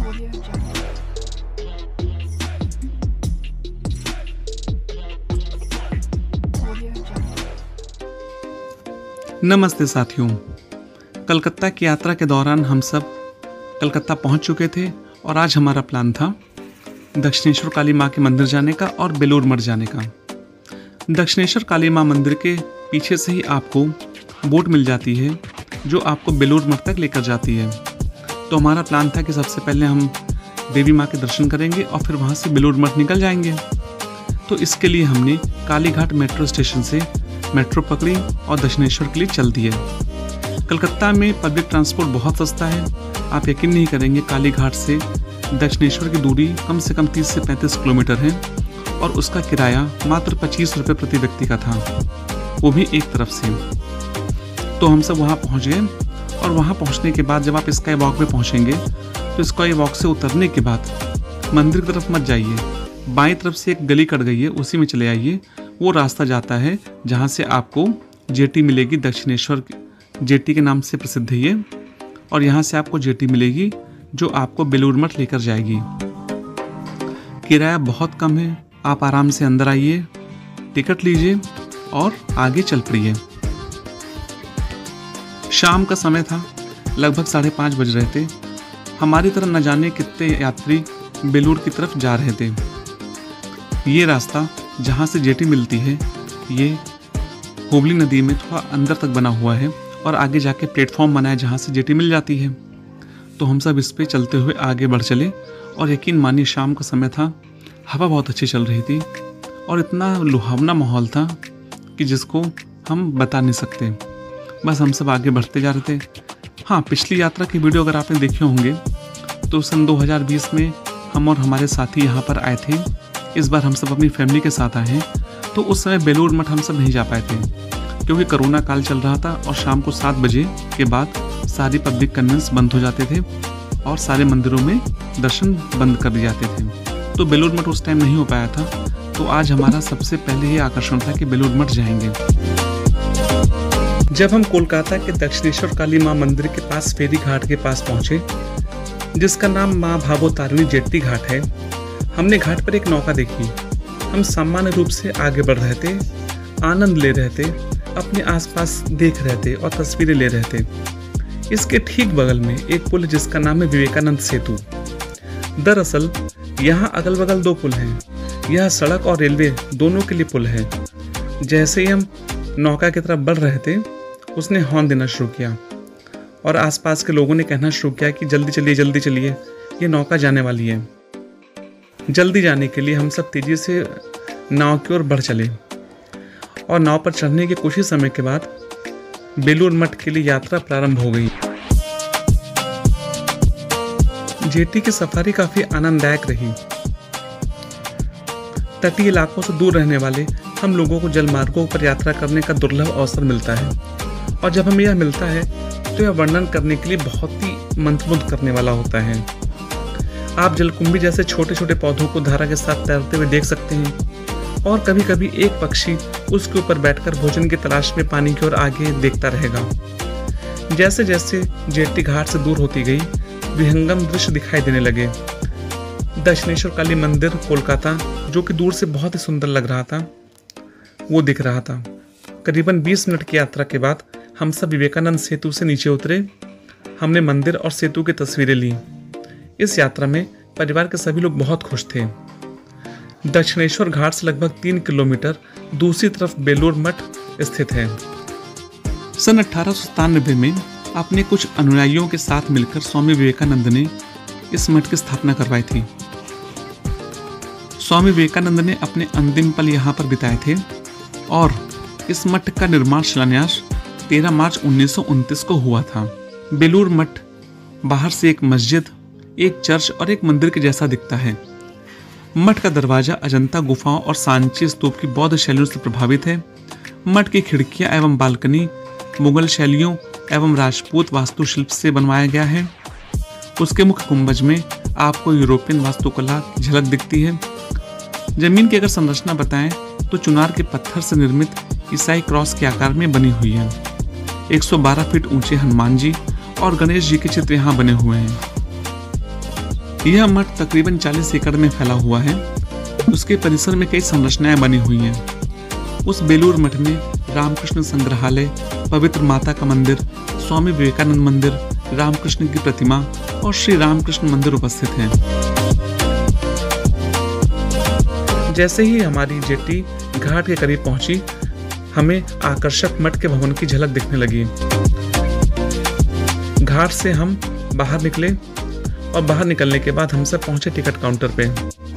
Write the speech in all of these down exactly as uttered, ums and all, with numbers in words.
नमस्ते साथियों, कलकत्ता की यात्रा के दौरान हम सब कलकत्ता पहुंच चुके थे और आज हमारा प्लान था दक्षिणेश्वर काली माँ के मंदिर जाने का और बेलूर मठ जाने का। दक्षिणेश्वर काली माँ मंदिर के पीछे से ही आपको बोट मिल जाती है जो आपको बेलूर मठ तक लेकर जाती है। तो हमारा प्लान था कि सबसे पहले हम देवी माँ के दर्शन करेंगे और फिर वहाँ से बेलूर मठ निकल जाएंगे। तो इसके लिए हमने कालीघाट मेट्रो स्टेशन से मेट्रो पकड़ी और दक्षिणेश्वर के लिए चल दिए। कलकत्ता में पब्लिक ट्रांसपोर्ट बहुत सस्ता है। आप यकीन नहीं करेंगे, कालीघाट से दक्षिणेश्वर की दूरी कम से कम तीस से पैंतीस किलोमीटर है और उसका किराया मात्र पच्चीस रुपये प्रति व्यक्ति का था, वो भी एक तरफ से। तो हम सब वहाँ पहुँच गए और वहाँ पहुँचने के बाद जब आप स्काई वॉक पे पहुँचेंगे तो स्काई वॉक से उतरने के बाद मंदिर की तरफ मत जाइए, बाईं तरफ से एक गली कट गई है, उसी में चले आइए। वो रास्ता जाता है जहाँ से आपको जेटी मिलेगी, दक्षिणेश्वर जेटी के नाम से प्रसिद्ध है ये, और यहाँ से आपको जेटी मिलेगी जो आपको बेलूर मठ लेकर जाएगी। किराया बहुत कम है, आप आराम से अंदर आइए, टिकट लीजिए और आगे चल पड़िए। शाम का समय था, लगभग साढ़े पाँच बज रहे थे। हमारी तरह न जाने कितने यात्री बेलूर की तरफ जा रहे थे। ये रास्ता जहाँ से जेटी मिलती है ये हुगली नदी में थोड़ा अंदर तक बना हुआ है और आगे जाके प्लेटफॉर्म बना है जहाँ से जेटी मिल जाती है। तो हम सब इस पे चलते हुए आगे बढ़ चले और यकीन मानिए शाम का समय था, हवा बहुत अच्छी चल रही थी और इतना लुभावना माहौल था कि जिसको हम बता नहीं सकते। बस हम सब आगे बढ़ते जा रहे थे। हाँ, पिछली यात्रा की वीडियो अगर आपने देखे होंगे तो सन दो हज़ार बीस में हम और हमारे साथी यहाँ पर आए थे। इस बार हम सब अपनी फैमिली के साथ आए हैं। तो उस समय बेलूर मठ हम सब नहीं जा पाए थे क्योंकि कोरोना काल चल रहा था और शाम को सात बजे के बाद सारी पब्लिक कन्वेंस बंद हो जाते थे और सारे मंदिरों में दर्शन बंद कर दिए जाते थे। तो बेलूर मठ उस टाइम नहीं हो पाया था। तो आज हमारा सबसे पहले ये आकर्षण था कि बेलूर मठ जाएंगे। जब हम कोलकाता के दक्षिणेश्वर काली माँ मंदिर के पास फेरी घाट के पास पहुंचे, जिसका नाम माँ भागोतारिणी जेट्टी घाट है, हमने घाट पर एक नौका देखी। हम सामान्य रूप से आगे बढ़ रहे थे, आनंद ले रहे थे, अपने आसपास देख रहे थे और तस्वीरें ले रहे थे। इसके ठीक बगल में एक पुल है जिसका नाम है विवेकानंद सेतु। दरअसल यहाँ अगल बगल दो पुल हैं। यह सड़क और रेलवे दोनों के लिए पुल है। जैसे ही हम नौका की तरफ बढ़ रहे थे, उसने हॉर्न देना शुरू किया और आसपास के लोगों ने कहना शुरू किया कि जल्दी चलिए, जल्दी चलिए, ये नौका जाने वाली है। जल्दी जाने के लिए हम सब तेजी से नाव की ओर बढ़ चले और नाव पर चढ़ने के कुछ ही समय के बाद बेलूर मठ के लिए यात्रा प्रारंभ हो गई। जेटी की सफारी काफी आनंददायक रही। तटीय इलाकों से दूर रहने वाले हम लोगों को जलमार्गों पर यात्रा करने का दुर्लभ अवसर मिलता है और जब हमें यह मिलता है तो यह वर्णन करने के लिए बहुत ही मंत्रमुग्ध करने वाला होता है। आप जलकुंभी जैसे छोटे छोटे पौधों को धारा के साथ तैरते हुए देख सकते हैं और कभी कभी एक पक्षी उसके ऊपर बैठकर भोजन की तलाश में पानी की ओर आगे देखता रहेगा। जैसे जैसे जेट्टी घाट से दूर होती गई, विहंगम दृश्य दिखाई देने लगे। दक्षिणेश्वर काली मंदिर कोलकाता, जो कि दूर से बहुत ही सुंदर लग रहा था, वो दिख रहा था। करीबन बीस मिनट की यात्रा के बाद हम सब विवेकानंद सेतु से नीचे उतरे। हमने मंदिर और सेतु की तस्वीरें ली। इस यात्रा में परिवार के सभी लोग बहुत खुश थे। दक्षिणेश्वर घाट से लगभग तीन किलोमीटर दूसरी तरफ बेलूर मठ स्थित है। सन अठारह सौ सतानवे में अपने कुछ अनुयायियों के साथ मिलकर स्वामी विवेकानंद ने इस मठ की स्थापना करवाई थी। स्वामी विवेकानंद ने अपने अंतिम पल यहाँ पर बिताए थे और इस मठ का निर्माण शिलान्यास तेरह मार्च उन्नीस सौ उनतीस को हुआ था। बेलूर मठ बाहर से एक मस्जिद, एक चर्च और एक मंदिर के जैसा दिखता है। मठ का दरवाजा अजंता गुफाओं और सांची स्तूप की बौद्ध शैलियों से प्रभावित है। मठ की खिड़कियां एवं बालकनी मुगल शैलियों एवं राजपूत वास्तुशिल्प से बनवाया गया है। उसके मुख्य गुंबज में आपको यूरोपियन वास्तुकला की झलक दिखती है। जमीन की अगर संरचना बताएं तो चुनार के पत्थर से निर्मित ईसाई क्रॉस के आकार में बनी हुई है। एक सौ बारह फीट ऊंचे हनुमान जी और गणेश जी के चित्र यहाँ बने हुए हैं। यह मठ तकरीबन चालीस एकड़ में फैला हुआ है। उसके परिसर में कई संरचनाएं बनी हुई हैं। उस बेलूर मठ में रामकृष्ण संग्रहालय, पवित्र माता का मंदिर, स्वामी विवेकानंद मंदिर, रामकृष्ण की प्रतिमा और श्री रामकृष्ण मंदिर उपस्थित हैं। जैसे ही हमारी जेट्टी घाट के करीब पहुंची, हमें आकर्षक मठ के भवन की झलक दिखने लगी। घाट से हम बाहर निकले और बाहर निकलने के बाद हम सब पहुंचे टिकट काउंटर पे।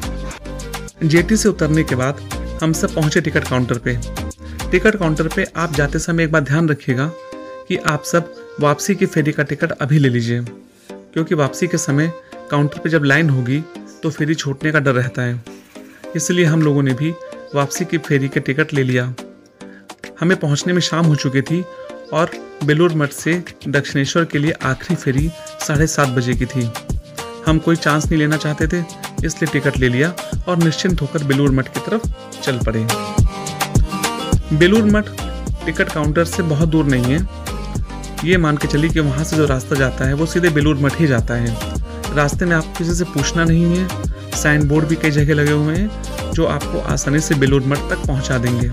जेटी से उतरने के बाद हम सब पहुंचे टिकट काउंटर पे। टिकट काउंटर पे आप जाते समय एक बात ध्यान रखिएगा कि आप सब वापसी की फेरी का टिकट अभी ले लीजिए, क्योंकि वापसी के समय काउंटर पे जब लाइन होगी तो फेरी छूटने का डर रहता है। इसलिए हम लोगों ने भी वापसी की फेरी के टिकट ले लिया। हमें पहुंचने में शाम हो चुकी थी और बेलूर मठ से दक्षिणेश्वर के लिए आखिरी फेरी साढ़े सात बजे की थी। हम कोई चांस नहीं लेना चाहते थे, इसलिए टिकट ले लिया और निश्चिंत होकर बेलूर मठ की तरफ चल पड़े। बेलूर मठ टिकट काउंटर से बहुत दूर नहीं है। ये मान के चलिए कि वहाँ से जो रास्ता जाता है वो सीधे बेलूर मठ ही जाता है। रास्ते में आपको किसी से पूछना नहीं है। साइन बोर्ड भी कई जगह लगे हुए हैं जो आपको आसानी से बेलूर मठ तक पहुँचा देंगे।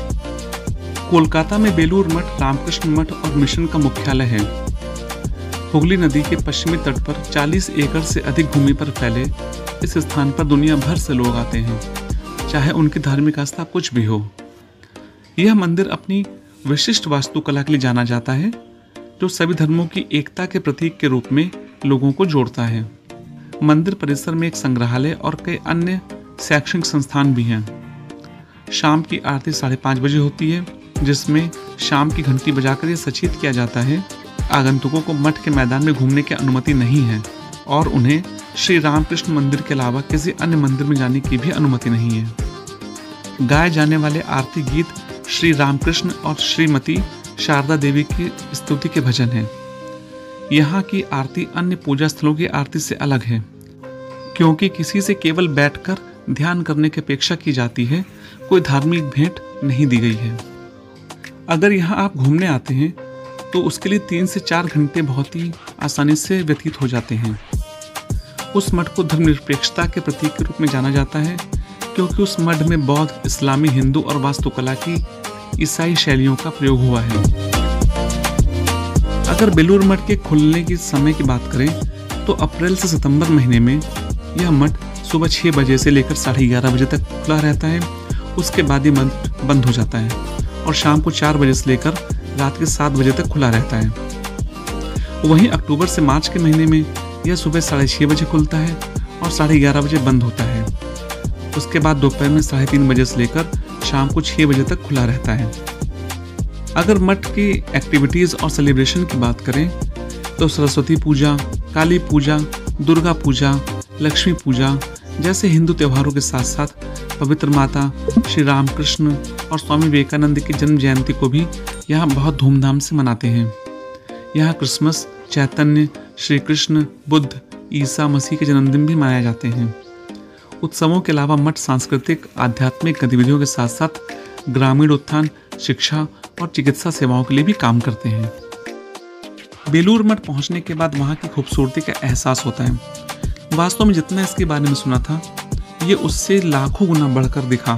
कोलकाता में बेलूर मठ रामकृष्ण मठ और मिशन का मुख्यालय है। हुगली नदी के पश्चिमी तट पर चालीस एकड़ से अधिक भूमि पर फैले इस स्थान पर दुनिया भर से लोग आते हैं, चाहे उनकी धार्मिक आस्था कुछ भी हो। यह मंदिर अपनी विशिष्ट वास्तुकला के लिए जाना जाता है, जो सभी धर्मों की एकता के प्रतीक के रूप में लोगों को जोड़ता है। मंदिर परिसर में एक संग्रहालय और कई अन्य शैक्षणिक संस्थान भी हैं। शाम की आरती साढ़े पाँच बजे होती है, जिसमें शाम की घंटी बजाकर यह सचेत किया जाता है आगंतुकों को मठ के मैदान में घूमने की अनुमति नहीं है और उन्हें श्री रामकृष्ण मंदिर के अलावा किसी अन्य मंदिर में जाने की भी अनुमति नहीं है। गाए जाने वाले आरती गीत श्री रामकृष्ण और श्रीमती शारदा देवी की स्तुति के भजन हैं। यहाँ की आरती अन्य पूजा स्थलों की आरती से अलग है, क्योंकि किसी से केवल बैठकर ध्यान करने की अपेक्षा की जाती है, कोई धार्मिक भेंट नहीं दी गई है। अगर यहाँ आप घूमने आते हैं तो उसके लिए तीन से चार घंटे बहुत ही आसानी से व्यतीत हो जाते हैं। उस मठ को धर्मनिरपेक्षता के प्रतीक के रूप में जाना जाता है, क्योंकि उस मठ में बौद्ध, इस्लामी, हिंदू और वास्तुकला की ईसाई शैलियों का प्रयोग हुआ है। अगर बेलूर मठ के खुलने की समय की बात करें तो अप्रैल से सितंबर महीने में यह मठ सुबह छः बजे से लेकर साढ़े ग्यारह बजे तक खुला रहता है। उसके बाद ही मठ बंद हो जाता है और शाम को चार बजे से लेकर रात के सात बजे तक खुला रहता है। वहीं अक्टूबर से मार्च के महीने में यह सुबह साढ़े छः बजे खुलता है और साढ़े ग्यारह बजे बंद होता है। उसके बाद दोपहर में साढ़े तीन बजे से लेकर शाम को छः बजे तक खुला रहता है। अगर मठ की एक्टिविटीज़ और सेलिब्रेशन की बात करें तो सरस्वती पूजा, काली पूजा, दुर्गा पूजा, लक्ष्मी पूजा जैसे हिंदू त्योहारों के साथ साथ पवित्र माता, श्री रामकृष्ण और स्वामी विवेकानंद की जन्म जयंती को भी यहाँ बहुत धूमधाम से मनाते हैं। यहाँ क्रिसमस, चैतन्य, श्री कृष्ण, बुद्ध, ईसा मसीह के जन्मदिन भी मनाए जाते हैं। उत्सवों के अलावा मठ सांस्कृतिक, आध्यात्मिक गतिविधियों के साथ साथ ग्रामीण उत्थान, शिक्षा और चिकित्सा सेवाओं के लिए भी काम करते हैं। बेलूर मठ पहुँचने के बाद वहाँ की खूबसूरती का एहसास होता है। वास्तव में जितना इसके बारे में सुना था, ये उससे लाखों गुना बढ़कर दिखा।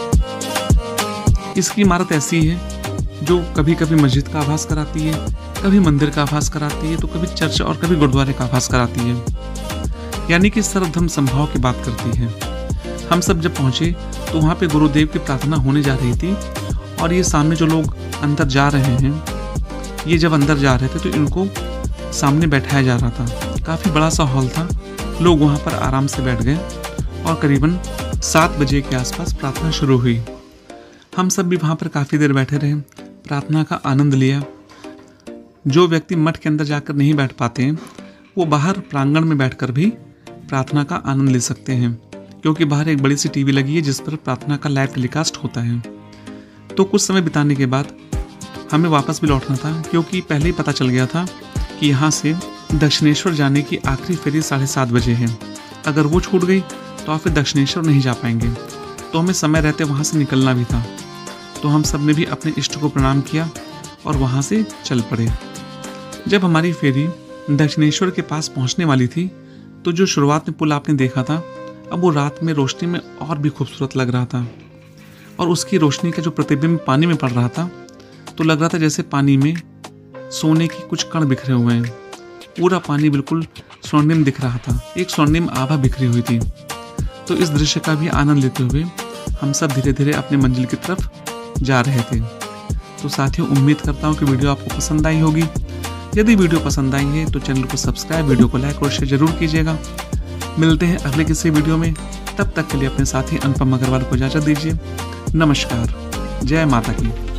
इसकी इमारत ऐसी है जो कभी कभी मस्जिद का आभास कराती है, कभी मंदिर का आभास कराती है, तो कभी चर्च और कभी गुरुद्वारे का आभास कराती है। यानी कि सर्वधर्म संभाव की बात करती है। हम सब जब पहुंचे तो वहाँ पे गुरुदेव की प्रार्थना होने जा रही थी और ये सामने जो लोग अंदर जा रहे हैं, ये जब अंदर जा रहे थे तो इनको सामने बैठाया जा रहा था। काफ़ी बड़ा सा हॉल था। लोग वहाँ पर आराम से बैठ गए और करीबन सात बजे के आसपास प्रार्थना शुरू हुई। हम सब भी वहाँ पर काफ़ी देर बैठे रहे, प्रार्थना का आनंद लिया। जो व्यक्ति मठ के अंदर जाकर नहीं बैठ पाते हैं वो बाहर प्रांगण में बैठकर भी प्रार्थना का आनंद ले सकते हैं, क्योंकि बाहर एक बड़ी सी टीवी लगी है जिस पर प्रार्थना का लाइव टेलीकास्ट होता है। तो कुछ समय बिताने के बाद हमें वापस भी लौटना था, क्योंकि पहले ही पता चल गया था कि यहाँ से दक्षिणेश्वर जाने की आखिरी फेरी साढ़े सात बजे है। अगर वो छूट गई तो आप फिर दक्षिणेश्वर नहीं जा पाएंगे, तो हमें समय रहते वहाँ से निकलना भी था। तो हम सब ने भी अपने इष्ट को प्रणाम किया और वहाँ से चल पड़े। जब हमारी फेरी दक्षिणेश्वर के पास पहुँचने वाली थी तो जो शुरुआत में पुल आपने देखा था, अब वो रात में रोशनी में और भी खूबसूरत लग रहा था, और उसकी रोशनी का जो प्रतिबिंब पानी में पड़ रहा था तो लग रहा था जैसे पानी में सोने की कुछ कण बिखरे हुए हैं। पूरा पानी बिल्कुल स्वर्णिम दिख रहा था, एक स्वर्णिम आभा बिखरी हुई थी। तो इस दृश्य का भी आनंद लेते हुए हम सब धीरे धीरे अपने मंजिल की तरफ जा रहे थे। तो साथियों, उम्मीद करता हूँ कि वीडियो आपको पसंद आई होगी। यदि वीडियो पसंद आई है तो चैनल को सब्सक्राइब, वीडियो को लाइक और शेयर जरूर कीजिएगा। मिलते हैं अगले किसी वीडियो में, तब तक के लिए अपने साथी अनुपम अग्रवाल को इजाजत दीजिए। नमस्कार, जय माता की।